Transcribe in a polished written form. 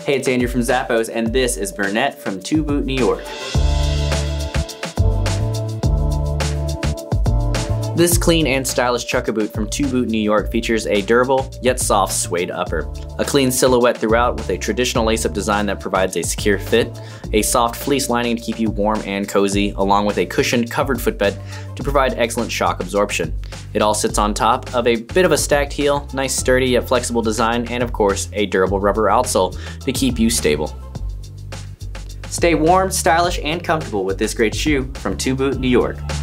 Hey, it's Andrew from Zappos, and this is Burnett from To Boot New York. This clean and stylish chukka boot from To Boot New York features a durable yet soft suede upper, a clean silhouette throughout with a traditional lace-up design that provides a secure fit, a soft fleece lining to keep you warm and cozy, along with a cushioned covered footbed to provide excellent shock absorption. It all sits on top of a bit of a stacked heel, nice sturdy yet flexible design, and of course a durable rubber outsole to keep you stable. Stay warm, stylish, and comfortable with this great shoe from To Boot New York.